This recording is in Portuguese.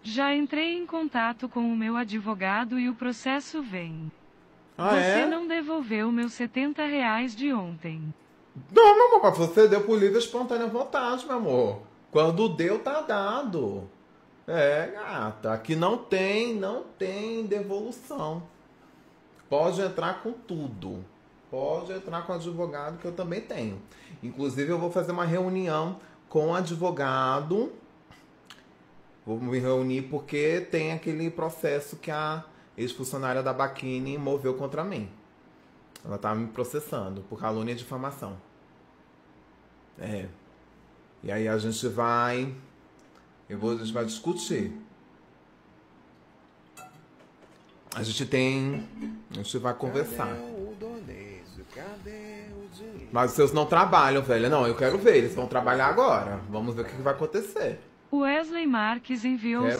Já entrei em contato com o meu advogado e o processo vem. Ah, Você é? não devolveu meus R$ 70 de ontem. Não, meu amor, mas você deu por livre e espontânea vontade, meu amor. Quando deu, tá dado. É, gata, aqui não tem devolução. Pode entrar com tudo. Pode entrar com advogado que eu também tenho. Inclusive eu vou fazer uma reunião com o advogado. Vou me reunir porque tem aquele processo que a ex-funcionária da Baquini moveu contra mim. Ela tá me processando por calúnia e difamação. É. E aí a gente vai discutir. A gente vai conversar. Mas os seus não trabalham, velho. Não, eu quero ver. Eles vão trabalhar agora. Vamos ver o que vai acontecer. Wesley Marques enviou